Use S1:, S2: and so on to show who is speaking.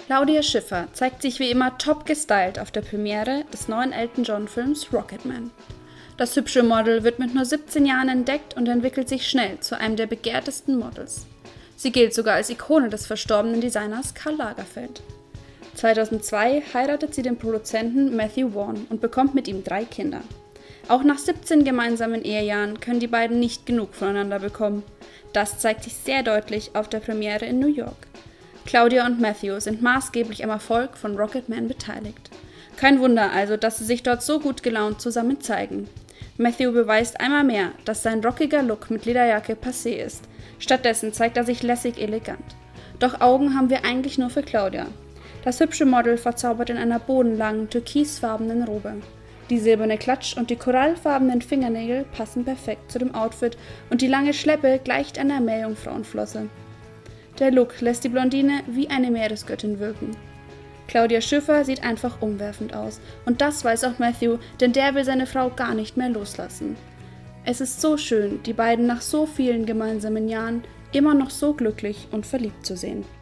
S1: Claudia Schiffer zeigt sich wie immer top gestylt auf der Premiere des neuen Elton John-Films Rocketman. Das hübsche Model wird mit nur 17 Jahren entdeckt und entwickelt sich schnell zu einem der begehrtesten Models. Sie gilt sogar als Ikone des verstorbenen Designers Karl Lagerfeld. 2002 heiratet sie den Produzenten Matthew Vaughn und bekommt mit ihm 3 Kinder. Auch nach 17 gemeinsamen Ehejahren können die beiden nicht genug voneinander bekommen. Das zeigt sich sehr deutlich auf der Premiere in New York. Claudia und Matthew sind maßgeblich am Erfolg von Rocketman beteiligt. Kein Wunder also, dass sie sich dort so gut gelaunt zusammen zeigen. Matthew beweist einmal mehr, dass sein rockiger Look mit Lederjacke passé ist. Stattdessen zeigt er sich lässig elegant. Doch Augen haben wir eigentlich nur für Claudia. Das hübsche Model verzaubert in einer bodenlangen, türkisfarbenen Robe. Die silberne Klatsch und die korallfarbenen Fingernägel passen perfekt zu dem Outfit und die lange Schleppe gleicht einer Meerjungfrauenflosse. Der Look lässt die Blondine wie eine Meeresgöttin wirken. Claudia Schiffer sieht einfach umwerfend aus und das weiß auch Matthew, denn der will seine Frau gar nicht mehr loslassen. Es ist so schön, die beiden nach so vielen gemeinsamen Jahren immer noch so glücklich und verliebt zu sehen.